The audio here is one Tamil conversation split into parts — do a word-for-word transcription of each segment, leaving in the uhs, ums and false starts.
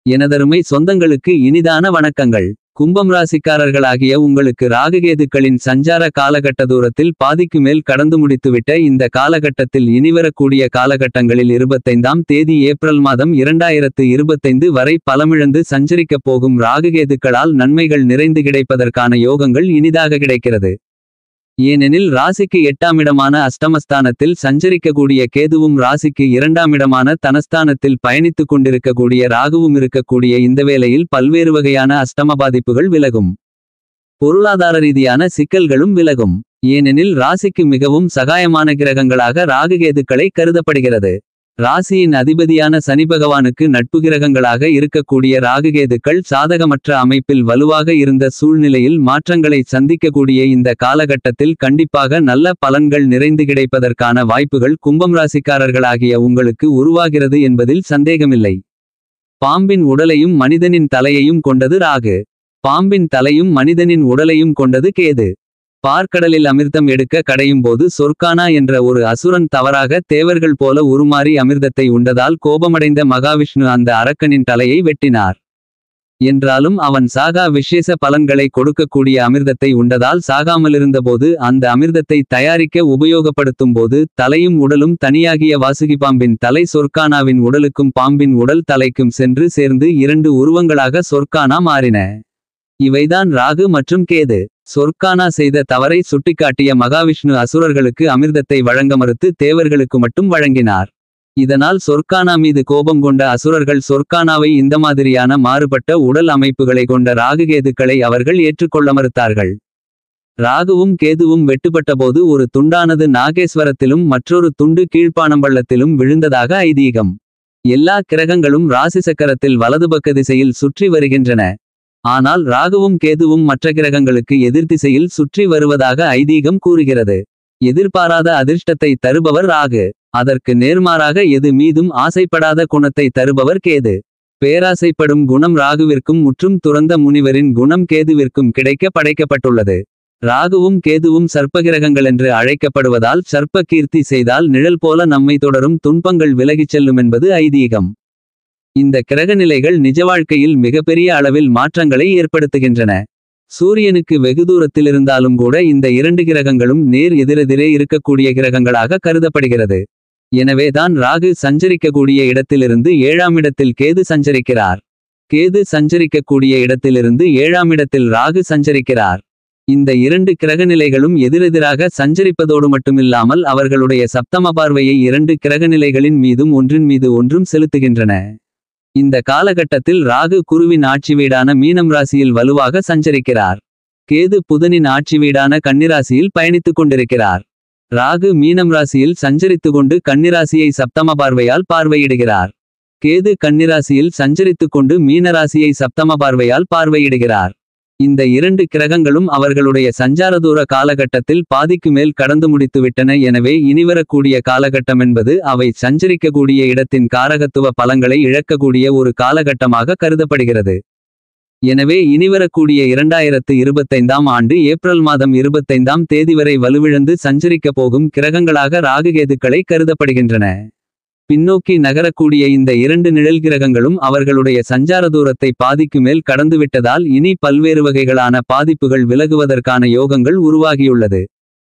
எனதருமை சொந்தங்களுக்கு இனிதான வணக்கங்கள். கும்பம் ராசிக்காரர்களாகிய உங்களுக்கு ராகுகேதுக்களின் சஞ்சார காலகட்ட தூரத்தில் பாதிக்கு மேல் கடந்து முடித்துவிட்ட இந்த காலகட்டத்தில் இனிவரக்கூடிய காலகட்டங்களில் இருபத்தைந்தாம் தேதி ஏப்ரல் மாதம் இரண்டாயிரத்து இருபத்தைந்து வரை பலமிழந்து சஞ்சரிக்கப் போகும் ராகுகேதுக்களால் நன்மைகள் நிறைந்து கிடைப்பதற்கான யோகங்கள் இனிதாக கிடைக்கிறது. ஏனெனில் ராசிக்கு எட்டாமிடமான அஷ்டமஸ்தானத்தில் சஞ்சரிக்கக்கூடிய கேதுவும் ராசிக்கு இரண்டாமிடமான தனஸ்தானத்தில் பயணித்துக் கொண்டிருக்கக்கூடிய ராகுவும் இருக்கக்கூடிய இந்த வேளையில் பல்வேறு வகையான அஷ்டம பாதிப்புகள் விலகும். பொருளாதார ரீதியான சிக்கல்களும் விலகும். ஏனெனில் ராசிக்கு மிகவும் சகாயமான கிரகங்களாக ராகுகேதுக்களை கருதப்படுகிறது. ராசியின் அதிபதியான சனி பகவானுக்கு நட்பு கிரகங்களாக இருக்கக்கூடிய ராகுகேதுக்கள் சாதகமற்ற அமைப்பில் வலுவாக இருந்த சூழ்நிலையில் மாற்றங்களை சந்திக்கக்கூடிய இந்த காலகட்டத்தில் கண்டிப்பாக நல்ல பலன்கள் நிறைந்து கிடைப்பதற்கான வாய்ப்புகள் கும்பம் ராசிக்காரர்களாகிய உங்களுக்கு உருவாகிறது என்பதில் சந்தேகமில்லை. பாம்பின் உடலையும் மனிதனின் தலையையும் கொண்டது ராகு. பாம்பின் தலையும் மனிதனின் உடலையும் கொண்டது கேது. பார்க்கடலில் அமிர்தம் எடுக்க கடையும் போது சொர்க்கானா என்ற ஒரு அசுரன் தவறாக தேவர்கள் போல உருமாறி அமிர்தத்தை உண்டதால் கோபமடைந்த மகாவிஷ்ணு அந்த அரக்கனின் தலையை வெட்டினார். என்றாலும் அவன் சாகா விசேஷ பலன்களை கொடுக்கக்கூடிய அமிர்தத்தை உண்டதால் சாகாமலிருந்தபோது அந்த அமிர்தத்தை தயாரிக்க உபயோகப்படுத்தும் போது தலையும் உடலும் தனியாகிய வாசுகிபாம்பின் தலை சொர்க்கானாவின் உடலுக்கும் பாம்பின் உடல் தலைக்கும் சென்று சேர்ந்து இரண்டு உருவங்களாக சொர்க்கானா மாறின. இவைதான் ராகு மற்றும் கேது. சொர்க்கானா செய்த தவறை சுட்டிக்காட்டிய மகாவிஷ்ணு அசுரர்களுக்கு அமிர்தத்தை வழங்க மறுத்து தேவர்களுக்கு மட்டும் வழங்கினார். இதனால் சொர்க்கானா மீது கோபம் கொண்ட அசுரர்கள் சொர்க்கானாவை இந்த மாதிரியான மாறுபட்ட உடல் அமைப்புகளை கொண்ட ராகுகேதுக்களை அவர்கள் ஏற்றுக்கொள்ள மறுத்தார்கள். ராகுவும் கேதுவும் வெட்டுப்பட்டபோது ஒரு துண்டானது நாகேஸ்வரத்திலும் மற்றொரு துண்டு கீழ்ப்பானம்பள்ளத்திலும் விழுந்ததாக ஐதீகம். எல்லா கிரகங்களும் ராசி சக்கரத்தில் வலதுபக்க திசையில் சுற்றி வருகின்றன. ஆனால் ராகுவும் கேதுவும் மற்ற கிரகங்களுக்கு எதிர்திசையில் சுற்றி வருவதாக ஐதீகம் கூறுகிறது. எதிர்பாராத அதிர்ஷ்டத்தை தருபவர் ராகு. அதற்கு நேர்மாறாக எது மீதும் ஆசைப்படாத குணத்தை தருபவர் கேது. பேராசைப்படும் குணம் ராகுவிற்கும் முற்றும் துறந்த முனிவரின் குணம் கேதுவிற்கும் கிடைக்க படைக்கப்பட்டுள்ளது. ராகுவும் கேதுவும் சர்ப்பகிரகங்களென்று அழைக்கப்படுவதால் சர்ப்ப கீர்த்தி செய்தால் நிழல் போல நம்மை தொடரும் துன்பங்கள் விலகிச் செல்லுமென்பது ஐதீகம். இந்த கிரகநிலைகள் நிஜ வாழ்க்கையில் மிகப்பெரிய அளவில் மாற்றங்களை ஏற்படுத்துகின்றன. சூரியனுக்கு வெகு தூரத்திலிருந்தாலும் கூட இந்த இரண்டு கிரகங்களும் நேர் எதிரெதிரே இருக்கக்கூடிய கிரகங்களாக கருதப்படுகிறது. எனவேதான் ராகு சஞ்சரிக்கக்கூடிய இடத்திலிருந்து ஏழாம் இடத்தில் கேது சஞ்சரிக்கிறார். கேது சஞ்சரிக்கக்கூடிய இடத்திலிருந்து ஏழாம் இடத்தில் ராகு சஞ்சரிக்கிறார். இந்த இரண்டு கிரகநிலைகளும் எதிரெதிராக சஞ்சரிப்பதோடு மட்டுமில்லாமல் அவர்களுடைய சப்தம பார்வையை இரண்டு கிரகநிலைகளின் மீதும் ஒன்றின் மீது ஒன்றும் செலுத்துகின்றன. இந்த காலகட்டத்தில் ராகு குருவின் ஆட்சி வீடான மீனம் ராசியில் வலுவாக சஞ்சரிக்கிறார். கேது புதனின் ஆட்சி வீடான கன்னிராசியில் பயணித்துக் கொண்டிருக்கிறார். ராகு மீனம் ராசியில் சஞ்சரித்து கொண்டு கன்னிராசியை சப்தம பார்வையால் பார்வையிடுகிறார். கேது கன்னிராசியில் சஞ்சரித்துக் கொண்டு மீனராசியை சப்தம பார்வையால் பார்வையிடுகிறார். இந்த இரண்டு கிரகங்களும் அவர்களுடைய சஞ்சாரதூர காலகட்டத்தில் பாதிக்கு மேல் கடந்து முடித்துவிட்டன. எனவே இனிவரக்கூடிய காலகட்டமென்பது அவை சஞ்சரிக்கக்கூடிய இடத்தின் காரகத்துவ பலங்களை இழக்கக்கூடிய ஒரு காலகட்டமாக கருதப்படுகிறது. எனவே இனிவரக்கூடிய இரண்டாயிரத்து இருபத்தைந்தாம் ஆண்டு ஏப்ரல் மாதம் இருபத்தைந்தாம் தேதி வரை வலுவிழந்து சஞ்சரிக்கப் போகும் கிரகங்களாக ராகுகேதுக்களை கருதப்படுகின்றன. பின்னோக்கி நகரக்கூடிய இந்த இரண்டு நிழல் கிரகங்களும் அவர்களுடைய சஞ்சார தூரத்தை பாதிக்கு மேல் கடந்துவிட்டதால் இனி பல்வேறு வகைகளான பாதிப்புகள் விலகுவதற்கான யோகங்கள் உருவாகியுள்ளது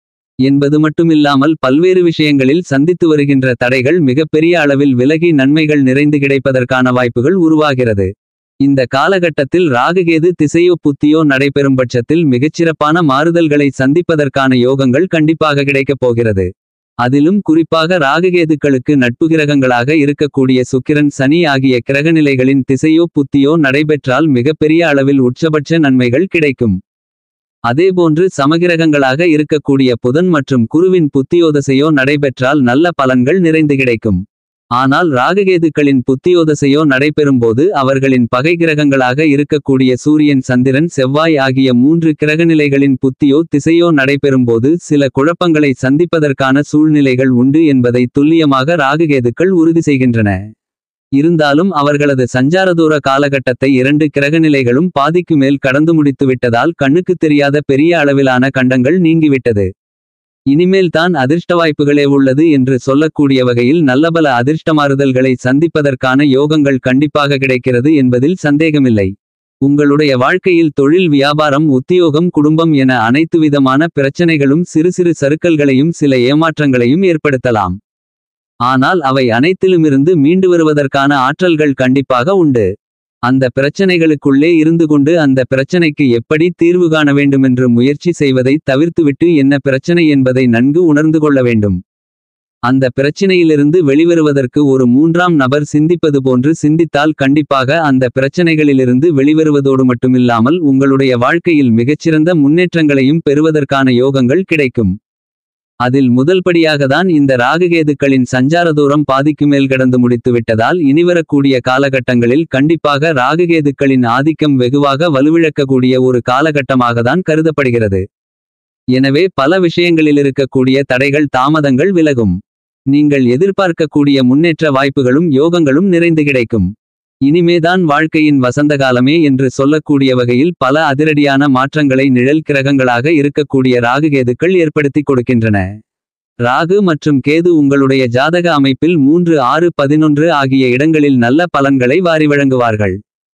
என்பது மட்டுமில்லாமல் பல்வேறு விஷயங்களில் சந்தித்து வருகின்ற தடைகள் மிகப்பெரிய அளவில் விலகி நன்மைகள் நிறைந்து கிடைப்பதற்கான வாய்ப்புகள் உருவாகிறது. இந்த காலகட்டத்தில் ராகுகேது திசையோ புத்தியோ நடைபெறும் பட்சத்தில் மிகச்சிறப்பான மாறுதல்களை சந்திப்பதற்கான யோகங்கள் கண்டிப்பாக கிடைக்கப் போகிறது. அதிலும் குறிப்பாக ராகுகேதுக்களுக்கு நட்பு கிரகங்களாக இருக்கக்கூடிய சுக்கிரன் சனி ஆகிய கிரகநிலைகளின் திசையோ புத்தியோ நடைபெற்றால் மிகப்பெரிய அளவில் உச்சபட்ச நன்மைகள் கிடைக்கும். அதேபோன்று சமகிரகங்களாக இருக்கக்கூடிய புதன் மற்றும் குருவின் புத்தியோதசையோ நடைபெற்றால் நல்ல பலன்கள் நிறைந்து கிடைக்கும். ஆனால் ராகுகேதுக்களின் புத்தியோதசையோ நடைபெறும்போது அவர்களின் பகை கிரகங்களாக இருக்கக்கூடிய சூரியன் சந்திரன் செவ்வாய் ஆகிய மூன்று கிரகநிலைகளின் புத்தியோ திசையோ நடைபெறும்போது சில குழப்பங்களை சந்திப்பதற்கான சூழ்நிலைகள் உண்டு என்பதை துல்லியமாக ராகுகேதுக்கள் உறுதி செய்கின்றன. இருந்தாலும் அவர்களது சஞ்சாரதூர காலகட்டத்தை இரண்டு கிரகநிலைகளும் பாதிக்கு மேல் கடந்து முடித்துவிட்டதால் கண்ணுக்குத் தெரியாத பெரிய அளவிலான கண்டங்கள் நீங்கிவிட்டது. இனிமேல் தான் அதிர்ஷ்ட வாய்ப்புகளே உள்ளது என்று சொல்லக்கூடிய வகையில் நல்லபல அதிர்ஷ்டமாறுதல்களை சந்திப்பதற்கான யோகங்கள் கண்டிப்பாக கிடைக்கிறது என்பதில் சந்தேகமில்லை. உங்களுடைய வாழ்க்கையில் தொழில், வியாபாரம், உத்தியோகம், குடும்பம் என அனைத்து விதமான பிரச்சனைகளும் சிறு சிறு சறுக்கல்களையும் சில ஏமாற்றங்களையும் ஏற்படுத்தலாம். ஆனால் அவை அனைத்திலுமிருந்து மீண்டு வருவதற்கான ஆற்றல்கள் கண்டிப்பாக உண்டு. அந்த பிரச்சனைகளுக்குள்ளே இருந்து கொண்டு அந்த பிரச்சனைக்கு எப்படி தீர்வு காண வேண்டுமென்று முயற்சி செய்வதை தவிர்த்துவிட்டு என்ன பிரச்சனை என்பதை நன்கு உணர்ந்து கொள்ள வேண்டும். அந்த பிரச்சினையிலிருந்து வெளிவருவதற்கு ஒரு மூன்றாம் நபர் சிந்திப்பது போன்று சிந்தித்தால் கண்டிப்பாக அந்த பிரச்சனைகளிலிருந்து வெளிவருவதோடு மட்டுமில்லாமல் உங்களுடைய வாழ்க்கையில் மிகச்சிறந்த முன்னேற்றங்களையும் பெறுவதற்கான யோகங்கள் கிடைக்கும். அதில் முதல்படியாகத்தான் இந்த ராகுகேதுக்களின் சஞ்சார தூரம் பாதிக்கு மேல் கடந்து முடித்து விட்டதால் இனிவரக்கூடிய காலகட்டங்களில் கண்டிப்பாக ராகுகேதுக்களின் ஆதிக்கம் வெகுவாக வலுவிழக்கக்கூடிய ஒரு காலகட்டமாகத்தான் கருதப்படுகிறது. எனவே பல விஷயங்களிலிருக்கக்கூடிய தடைகள், தாமதங்கள் விலகும். நீங்கள் எதிர்பார்க்கக்கூடிய முன்னேற்ற வாய்ப்புகளும் யோகங்களும் நிறைந்து கிடைக்கும். இனிமேதான் வாழ்க்கையின் வசந்தகாலமே என்று சொல்லக்கூடிய வகையில் பல அதிரடியான மாற்றங்களை நிழல் கிரகங்களாக இருக்கக்கூடிய ராகுகேதுக்கள் ஏற்படுத்தி கொடுக்கின்றன. ராகு மற்றும் கேது உங்களுடைய ஜாதக அமைப்பில் மூன்று, ஆறு, பதினொன்று ஆகிய இடங்களில் நல்ல பலன்களை வாரி வழங்குவார்கள்.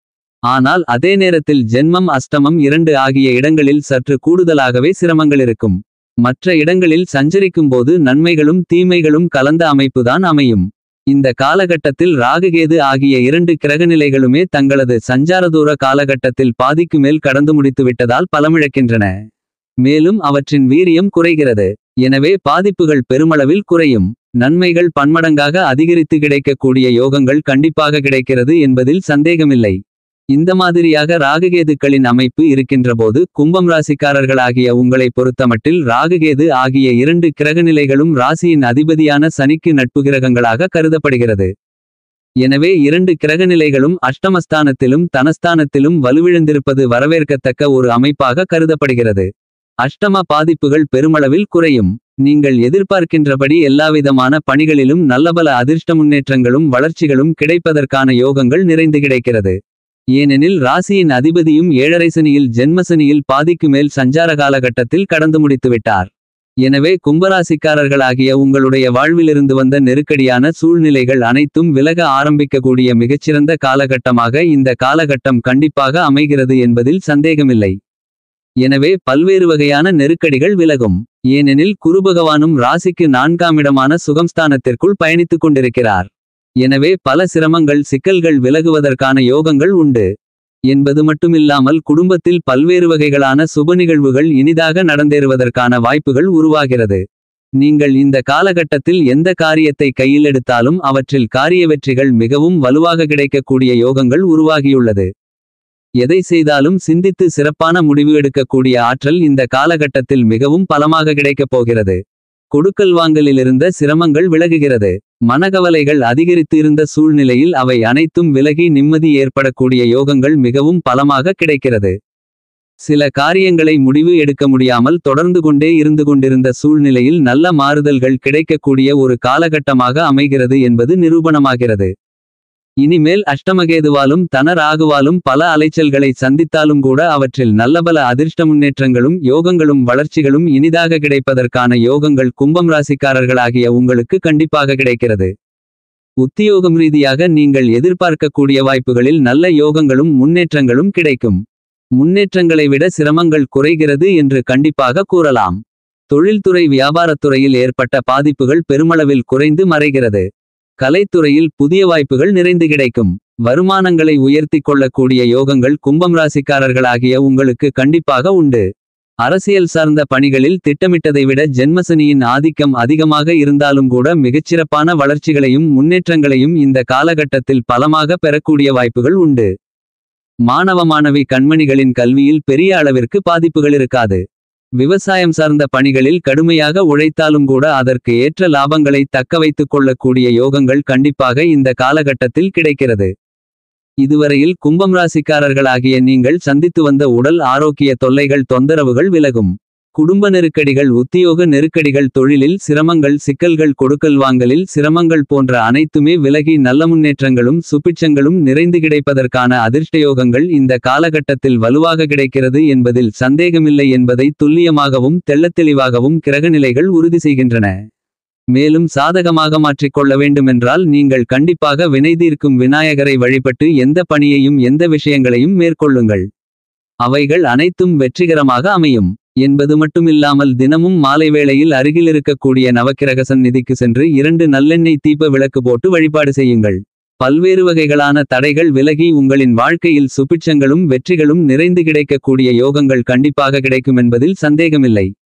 ஆனால் அதே நேரத்தில் ஜென்மம், அஷ்டமம், இரண்டு ஆகிய இடங்களில் சற்று கூடுதலாகவே சிரமங்களிருக்கும். மற்ற இடங்களில் சஞ்சரிக்கும்போது நன்மைகளும் தீமைகளும் கலந்த அமைப்புதான் அமையும். இந்த காலகட்டத்தில் ராகுகேது ஆகிய இரண்டு கிரகநிலைகளுமே தங்களது சஞ்சாரதூர காலகட்டத்தில் பாதிக்கு மேல் கடந்து முடித்து விட்டதால் பலமிழக்கின்றன. மேலும் அவற்றின் வீரியம் குறைகிறது. எனவே பாதிப்புகள் பெருமளவில் குறையும். நன்மைகள் பன்மடங்காக அதிகரித்து கிடைக்கக்கூடிய யோகங்கள் கண்டிப்பாக கிடைக்கிறது என்பதில் சந்தேகமில்லை. இந்த மாதிரியாக ராகுகேதுக்களின் அமைப்பு இருக்கின்றபோது கும்பம் ராசிக்காரர்களாகிய உங்களை பொறுத்தமட்டில் ராகுகேது ஆகிய இரண்டு கிரகநிலைகளும் ராசியின் அதிபதியான சனிக்கு நட்பு கிரகங்களாக கருதப்படுகிறது. எனவே இரண்டு கிரகநிலைகளும் அஷ்டமஸ்தானத்திலும் தனஸ்தானத்திலும் வலுவிழந்திருப்பது வரவேற்கத்தக்க ஒரு அமைப்பாக கருதப்படுகிறது. அஷ்டம பாதிப்புகள் பெருமளவில் குறையும். நீங்கள் எதிர்பார்க்கின்றபடி எல்லாவிதமான பணிகளிலும் நல்லபல அதிர்ஷ்ட முன்னேற்றங்களும் வளர்ச்சிகளும் கிடைப்பதற்கான யோகங்கள் நிறைந்து கிடைக்கிறது. ஏனெனில் ராசியின் அதிபதியும் ஏழரை சனியில் ஜென்மசனியில் பாதிக்கு மேல் சஞ்சார காலகட்டத்தில் கடந்து முடித்துவிட்டார். எனவே கும்பராசிக்காரர்களாகிய உங்களுடைய வாழ்விலிருந்து வந்த நெருக்கடியான சூழ்நிலைகள் அனைத்தும் விலக ஆரம்பிக்கக்கூடிய மிகச்சிறந்த காலகட்டமாக இந்த காலகட்டம் கண்டிப்பாக அமைகிறது என்பதில் சந்தேகமில்லை. எனவே பல்வேறு வகையான நெருக்கடிகள் விலகும். ஏனெனில் குருபகவானும் ராசிக்கு நான்காமிடமான சுகம்ஸ்தானத்திற்குள் பயணித்துக் கொண்டிருக்கிறார். எனவே பல சிரமங்கள், சிக்கல்கள் விலகுவதற்கான யோகங்கள் உண்டு என்பது மட்டுமில்லாமல் குடும்பத்தில் பல்வேறு வகைகளான சுப நிகழ்வுகள் இனிதாக நடந்தேறுவதற்கான வாய்ப்புகள் உருவாகிறது. நீங்கள் இந்த காலகட்டத்தில் எந்த காரியத்தை கையில் எடுத்தாலும் அவற்றில் காரிய வெற்றிகள் மிகவும் வலுவாக கிடைக்கக்கூடிய யோகங்கள் உருவாகியுள்ளது. எதை செய்தாலும் சிந்தித்து சிறப்பான முடிவு எடுக்கக்கூடிய ஆற்றல் இந்த காலகட்டத்தில் மிகவும் பலமாக கிடைக்கப் போகிறது. கொடுக்கல் வாங்கலிலிருந்த சிரமங்கள் விலகுகிறது. மனகவலைகள் அதிகரித்து இருந்த சூழ்நிலையில் அவை அனைத்தும் விலகி நிம்மதி ஏற்படக்கூடிய யோகங்கள் மிகவும் பலமாக கிடைக்கிறது. சில காரியங்களை முடிவு எடுக்க முடியாமல் தொடர்ந்து கொண்டே இருந்து கொண்டிருந்த சூழ்நிலையில் நல்ல மாறுதல்கள் கிடைக்கக்கூடிய ஒரு காலகட்டமாக அமைகிறது என்பது நிரூபணமாகிறது. இனிமேல் அஷ்டமகேதுவாலும் தன ராகுவாலும் பல அலைச்சல்களை சந்தித்தாலும் கூட அவற்றில் நல்லபல அதிர்ஷ்ட முன்னேற்றங்களும் யோகங்களும் வளர்ச்சிகளும் இனிதாக கிடைப்பதற்கான யோகங்கள் கும்பம் ராசிக்காரர்களாகிய உங்களுக்கு கண்டிப்பாக கிடைக்கிறது. உத்தியோகம் ரீதியாக நீங்கள் எதிர்பார்க்கக்கூடிய வாய்ப்புகளில் நல்ல யோகங்களும் முன்னேற்றங்களும் கிடைக்கும். முன்னேற்றங்களை விட சிரமங்கள் குறைகிறது என்று கண்டிப்பாக கூறலாம். தொழில்துறை, வியாபாரத்துறையில் ஏற்பட்ட பாதிப்புகள் பெருமளவில் குறைந்து மறைகிறது. கலைத்துறையில் புதிய வாய்ப்புகள் நிறைந்து கிடைக்கும். வருமானங்களை உயர்த்தி கொள்ளக்கூடிய யோகங்கள் கும்பம் ராசிக்காரர்களாகிய உங்களுக்கு கண்டிப்பாக உண்டு. அரசியல் சார்ந்த பணிகளில் திட்டமிட்டதை விட ஜென்மசனியின் ஆதிக்கம் அதிகமாக இருந்தாலும் கூட மிகச்சிறப்பான வளர்ச்சிகளையும் முன்னேற்றங்களையும் இந்த காலகட்டத்தில் பலமாக பெறக்கூடிய வாய்ப்புகள் உண்டு. மாணவ மாணவி கண்மணிகளின் கல்வியில் பெரிய அளவிற்கு பாதிப்புகள் இருக்காது. விவசாயம் சார்ந்த பணிகளில் கடுமையாக உழைத்தாலும் கூட அதற்கு ஏற்ற லாபங்களை தக்க வைத்துக் கொள்ளக்கூடிய யோகங்கள் கண்டிப்பாக இந்த காலகட்டத்தில் கிடைக்கிறது. இதுவரையில் கும்பம் ராசிக்காரர்களாகிய நீங்கள் சந்தித்து வந்த உடல் ஆரோக்கிய தொல்லைகள், தொந்தரவுகள் விலகும். குடும்ப நெருக்கடிகள் உத்தியோக நெருக்கடிகள் தொழிலில் சிரமங்கள் சிக்கல்கள் கொடுக்கல் வாங்கலில் சிரமங்கள் போன்ற அனைத்துமே விலகி நல்ல முன்னேற்றங்களும் சுபிட்சங்களும் நிறைந்து கிடைப்பதற்கான அதிர்ஷ்டயோகங்கள் இந்த காலகட்டத்தில் வலுவாக கிடைக்கிறது என்பதில் சந்தேகமில்லை என்பதை துல்லியமாகவும் தெள்ளத்தெளிவாகவும் கிரகநிலைகள் உறுதி செய்கின்றன. மேலும் சாதகமாக மாற்றிக்கொள்ள வேண்டுமென்றால் நீங்கள் கண்டிப்பாக வினைதீர்க்கும் விநாயகரை வழிபட்டு எந்த பணியையும் எந்த விஷயங்களையும் மேற்கொள்ளுங்கள். அவைகள் அனைத்தும் வெற்றிகரமாக அமையும் என்பது மட்டுமில்லாமல் தினமும் மாலை வேளையில் அருகிலிருக்கக்கூடிய நவக்கிரக சந்நிதிக்கு சென்று இரண்டு நல்லெண்ணெய் தீப விளக்கு போட்டு வழிபாடு செய்யுங்கள். பல்வேறு வகைகளான தடைகள் விலகி உங்களின் வாழ்க்கையில் சுபிட்சங்களும் வெற்றிகளும் நிறைந்து கிடைக்கக்கூடிய யோகங்கள் கண்டிப்பாக கிடைக்குமென்பதில் சந்தேகமில்லை.